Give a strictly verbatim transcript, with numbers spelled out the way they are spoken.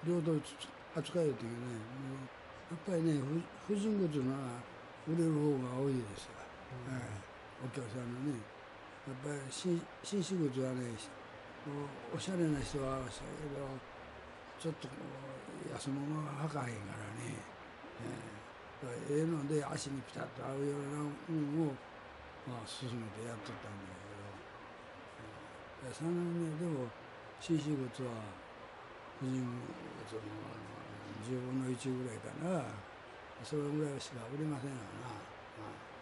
平等に扱えるというね、もうやっぱりね、婦人靴のは売れる方が多いですわ、うん、えー、お客さんのね。やっぱり紳士靴はね、おしゃれな人はそうやけど、ちょっとこう安物は履かへんからね、えー、ええので足にピタッと合うような運を、まあ、進めてやっとったんだけど、そのね、でも紳士靴は婦人靴のじゅうぶんのいちぐらいかな、それぐらいしか売れませんよな。